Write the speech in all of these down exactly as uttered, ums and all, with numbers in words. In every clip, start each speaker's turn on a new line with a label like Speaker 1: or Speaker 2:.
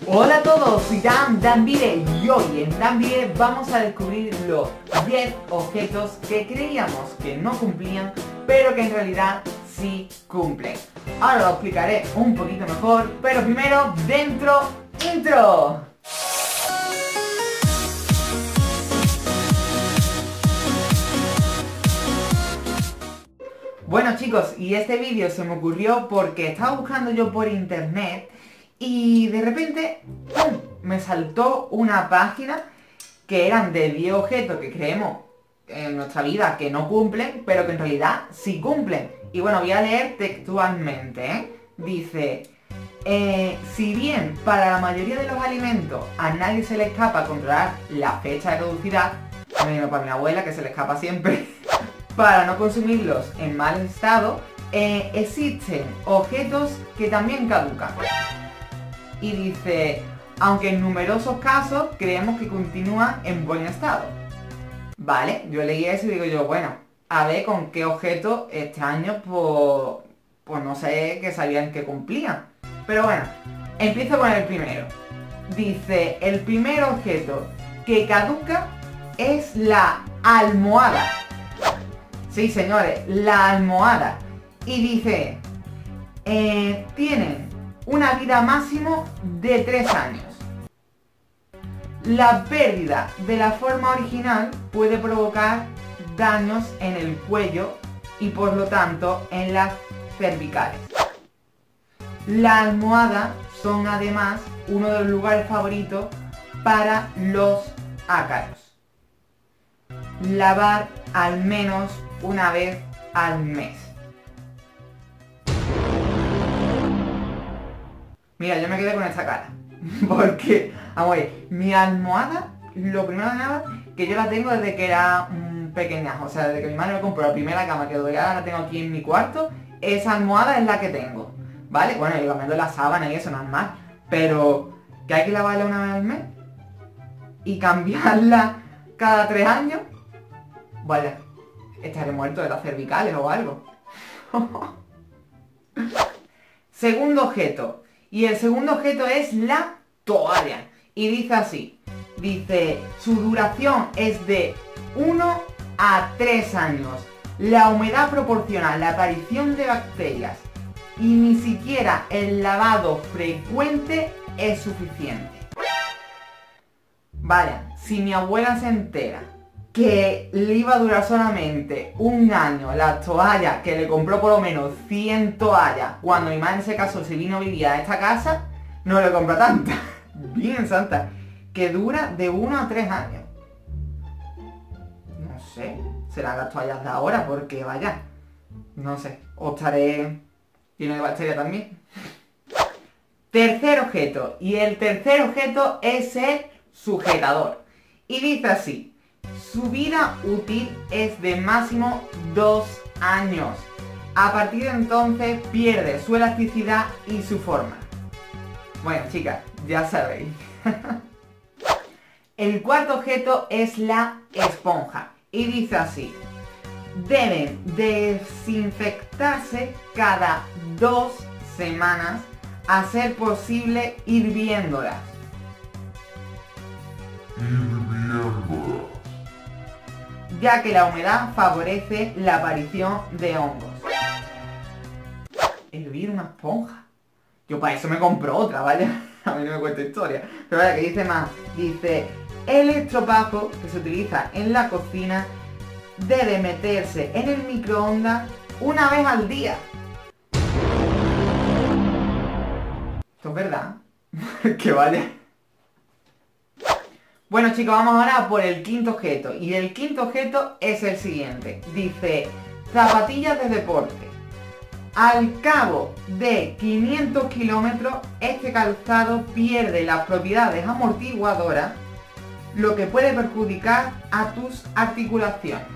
Speaker 1: Hola a todos, soy Dan, Danvire, y hoy en Danvire vamos a descubrir los diez objetos que creíamos que no cumplían, pero que en realidad sí cumplen. Ahora lo explicaré un poquito mejor, pero primero, dentro, intro. Bueno chicos, y este vídeo se me ocurrió porque estaba buscando yo por internet y de repente ¡pum!, me saltó una página que eran de diez objetos que creemos en nuestra vida que no cumplen, pero que en realidad sí cumplen. Y bueno, voy a leer textualmente, ¿eh? Dice, eh, si bien para la mayoría de los alimentos a nadie se le escapa controlar la fecha de caducidad, menos para mi abuela que se le escapa siempre, para no consumirlos en mal estado, eh, existen objetos que también caducan. Y dice, aunque en numerosos casos creemos que continúan en buen estado. Vale, yo leí eso y digo yo, bueno, a ver con qué objetos extraños, pues, pues no sé que sabían que cumplían. Pero bueno, empiezo con el primero. Dice, el primer objeto que caduca es la almohada. Sí, señores, la almohada. Y dice, eh, tienen una vida máximo de tres años. La pérdida de la forma original puede provocar daños en el cuello y por lo tanto en las cervicales. La almohada son además uno de los lugares favoritos para los ácaros. Lavar al menos una vez al mes. Mira, yo me quedé con esta cara. Porque, vamos a ver, mi almohada, lo primero de nada, que yo la tengo desde que era un pequeñajo. O sea, desde que mi madre me compró la primera cama que todavía la tengo aquí en mi cuarto, esa almohada es la que tengo. ¿Vale? Bueno, y cambiando la sábana y eso, no es más. Pero, que hay que lavarla una vez al mes y cambiarla cada tres años. Vaya, estaré muerto de las cervicales o algo. Segundo objeto. Y el segundo objeto es la toalla. Y dice así. Dice, su duración es de uno a tres años. La humedad proporciona la aparición de bacterias. Y ni siquiera el lavado frecuente es suficiente. Vaya, si mi abuela se entera que le iba a durar solamente un año la toalla, que le compró por lo menos cien toallas, cuando mi madre se casó, se vino a vivir a esta casa, no le compró tanta. Bien santa. Que dura de uno a tres años. No sé, serán las toallas de ahora, porque vaya, no sé, o estaré lleno de bacterias también. Tercer objeto, y el tercer objeto es el sujetador. Y dice así. Su vida útil es de máximo dos años. A partir de entonces pierde su elasticidad y su forma. Bueno, chicas, ya sabéis. El cuarto objeto es la esponja. Y dice así. Deben desinfectarse cada dos semanas, a ser posible hirviéndolas. Hirviéndolas. Ya que la humedad favorece la aparición de hongos. Hervir una esponja. Yo para eso me compro otra, vaya. A mí no me cuenta historia. Pero vaya, que dice más. Dice, el estropajo que se utiliza en la cocina debe meterse en el microondas una vez al día. ¿Esto es verdad? Que vaya. Bueno chicos, vamos ahora por el quinto objeto. Y el quinto objeto es el siguiente. Dice, zapatillas de deporte. Al cabo de quinientos kilómetros, este calzado pierde las propiedades amortiguadoras, lo que puede perjudicar a tus articulaciones.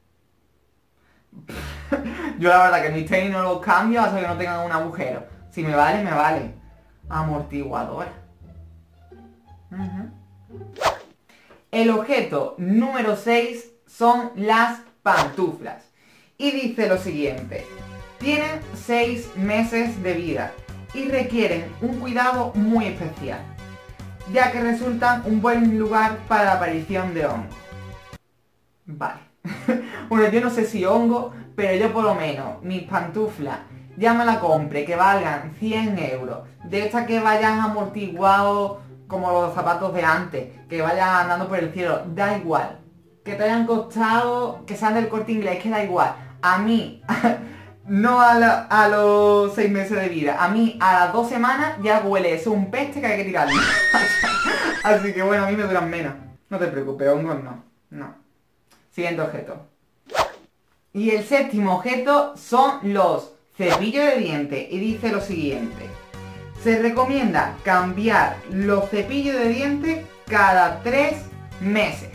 Speaker 1: Yo la verdad que mis tenis no los cambio hasta que no tengan un agujero. Si me vale, me vale. Amortiguadora. Uh-huh. El objeto número seis son las pantuflas. Y dice lo siguiente. Tienen seis meses de vida y requieren un cuidado muy especial. ya que resultan un buen lugar para la aparición de hongos. Vale. Bueno, yo no sé si hongo, pero yo por lo menos, mis pantuflas, ya me la compre, que valgan cien euros. De estas que vayan amortiguados como los zapatos de antes, que vayan andando por el cielo, da igual. Que te hayan costado, que sean del Corte Inglés, que da igual. A mí, no a, la, a los seis meses de vida, a mí a las dos semanas ya huele eso, un peste que hay que tirarlo. Así que bueno, a mí me duran menos. No te preocupes, hongos no, no. Siguiente objeto. Y el séptimo objeto son los cepillos de dientes. Y dice lo siguiente. Se recomienda cambiar los cepillos de dientes cada tres meses.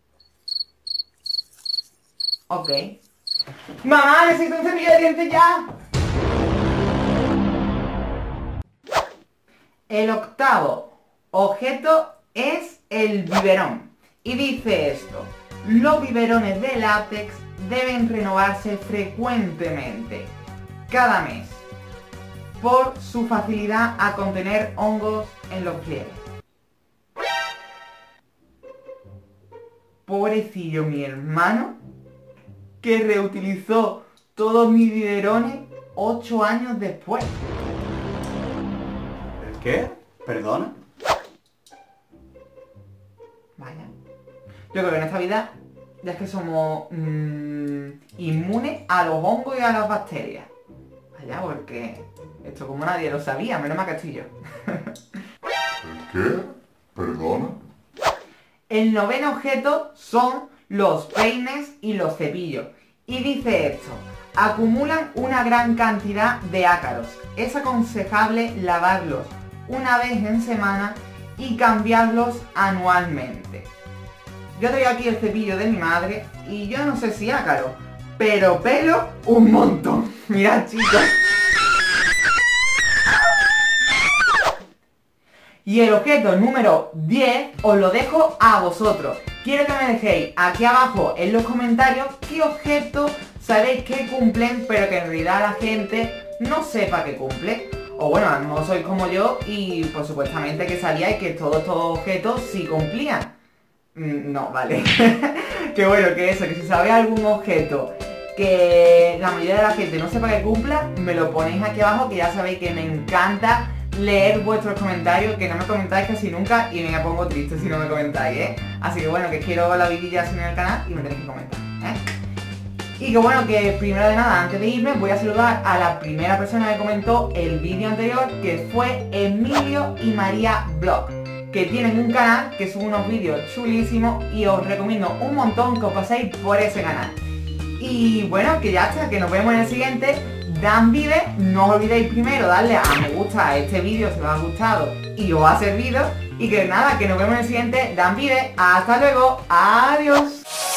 Speaker 1: Ok. ¡Mamá, necesito un cepillo de dientes ya! El octavo objeto es el biberón. Y dice esto. Los biberones de látex deben renovarse frecuentemente, cada mes, por su facilidad a contener hongos en los pliegues. Pobrecillo mi hermano, que reutilizó todos mis biberones ocho años después.
Speaker 2: ¿El qué? ¿Perdona?
Speaker 1: Vaya. Yo creo que en esta vida ya es que somos mmm, inmunes a los hongos y a las bacterias. Vaya, porque esto como nadie lo sabía, menos mal que estoy yo.
Speaker 3: ¿El qué? ¿Perdona?
Speaker 1: El noveno objeto son los peines y los cepillos. Y dice esto, acumulan una gran cantidad de ácaros. Es aconsejable lavarlos una vez en semana y cambiarlos anualmente. Yo traigo aquí el cepillo de mi madre y yo no sé si ácaro, pero pelo un montón. Mirad, chicos. Y el objeto número diez os lo dejo a vosotros. Quiero que me dejéis aquí abajo en los comentarios qué objetos sabéis que cumplen, pero que en realidad la gente no sepa que cumple. O bueno, a lo mejor sois como yo y pues supuestamente que sabíais que todos estos objetos sí cumplían. No, vale. Que bueno, que eso, que si sabéis algún objeto que la mayoría de la gente no sepa que cumpla, me lo ponéis aquí abajo, que ya sabéis que me encanta leer vuestros comentarios, que no me comentáis casi nunca y me pongo triste si no me comentáis, ¿eh? Así que bueno, que quiero la vidilla así en el canal y me tenéis que comentar, ¿eh? Y que bueno, que primero de nada, antes de irme, voy a saludar a la primera persona que comentó el vídeo anterior, que fue Emilio y María Blog, que tienen un canal que sube unos vídeos chulísimos y os recomiendo un montón que os paséis por ese canal. Y bueno, que ya está, que nos vemos en el siguiente. Dan Vive, no os olvidéis primero darle a me gusta a este vídeo si os ha gustado y os ha servido. Y que nada, que nos vemos en el siguiente Dan Vive. Hasta luego, adiós.